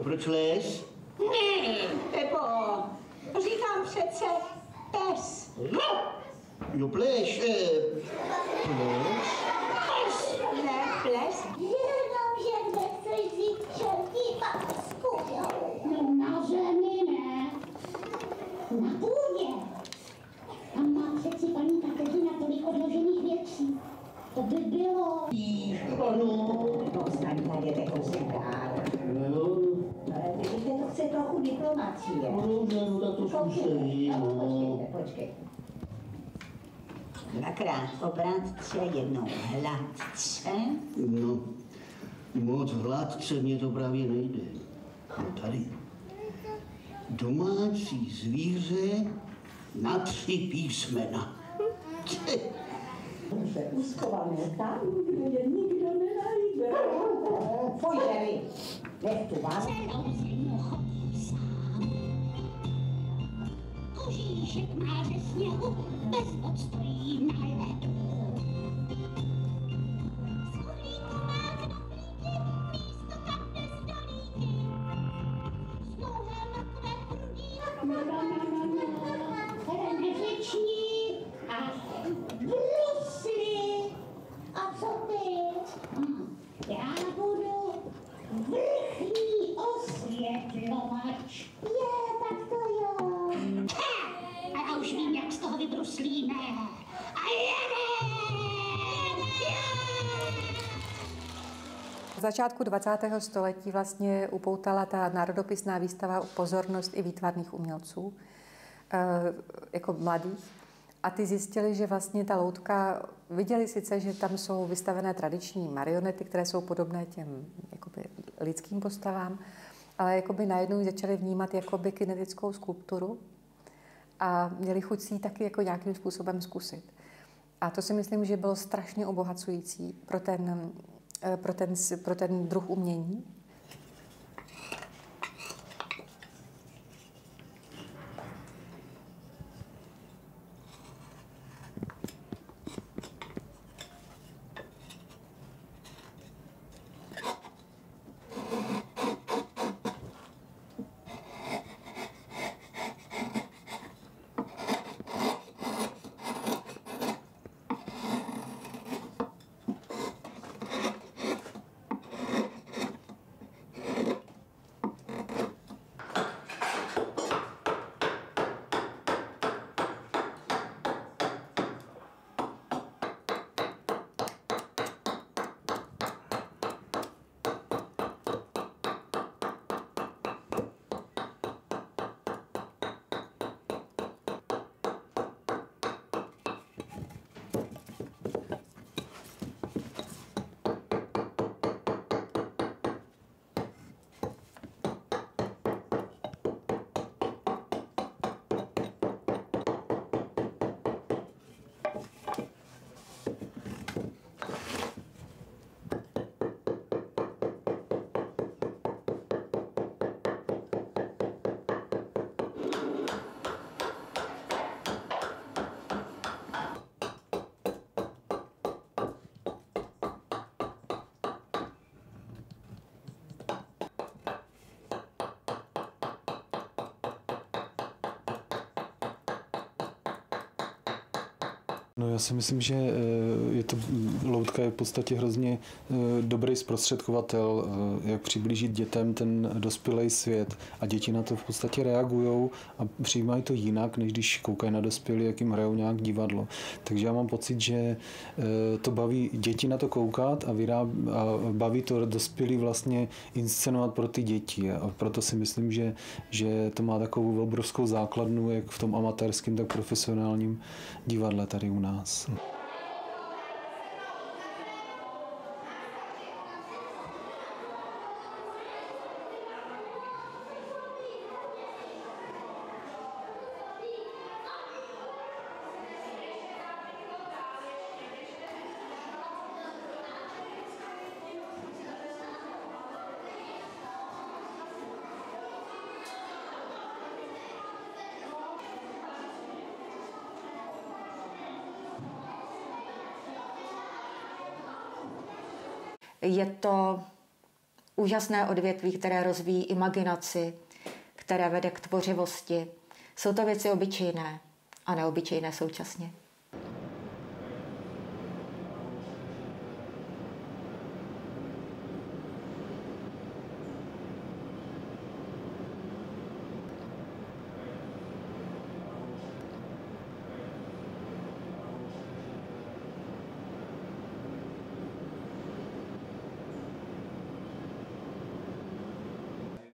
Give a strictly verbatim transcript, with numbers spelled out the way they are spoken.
proč les? Ne, Pepo, říkám přece pes. No, jo, pleš, eh, ples? Pes, ne, ples. Jenom, že kde chceš vzít čertí paprsku? No na zemi ne. Na půdě. Tam má přeci paní Kateřina tolik odložených věcí. To by bylo... Víš, Ano. no snad najděte kousek dál. No, Ale vidíte, to chce trochu diplomacie. no dobře, no tak to zkusej, no. Počkejte, počkejte. Dvakrát obratce, jednou hladce. No, moc hladce mě to právě nejde. No tady. Domácí zvíře na tři písmena. Už je uskované tam, kde je nikdo nenajde. Pojďte vy, nech tu vás. Celou zimu chodí sám. Kožíšek má ze sněhu, bez bod stojí na ledu. Z uhlíku má knoflíky, místo kam jde z dolíky. Z dlouhé mrtvé prudí. No, no, no, no, no. Reneřeční a brusly. A co ty? Hm, já budu vrchní osvětlovač. Je, tak to jo. A už vím, jak z toho vybruslíme. A jedeme! V začátku dvacátého století vlastně upoutala ta národopisná výstava pozornost i výtvarných umělců, jako mladých. A ty zjistili, že vlastně ta loutka, viděli sice, že tam jsou vystavené tradiční marionety, které jsou podobné těm jakoby, lidským postavám, ale jakoby najednou začali vnímat jakoby kinetickou skulpturu a měli chuť si ji taky jako nějakým způsobem zkusit. A to si myslím, že bylo strašně obohacující pro ten, pro ten, pro ten druh umění. No já si myslím, že je to, loutka je v podstatě hrozně dobrý zprostředkovatel, jak přiblížit dětem ten dospělý svět a děti na to v podstatě reagují a přijímají to jinak, než když koukají na dospělí, jak jim hrajou nějak divadlo. Takže já mám pocit, že to baví děti na to koukat a, vyráb, a baví to dospělí vlastně inscenovat pro ty děti a proto si myslím, že, že to má takovou obrovskou základnu, jak v tom amatérském, tak profesionálním divadle tady u nás. Je to úžasné odvětví, které rozvíjí imaginaci, které vede k tvořivosti. Jsou to věci obyčejné a neobyčejné současně.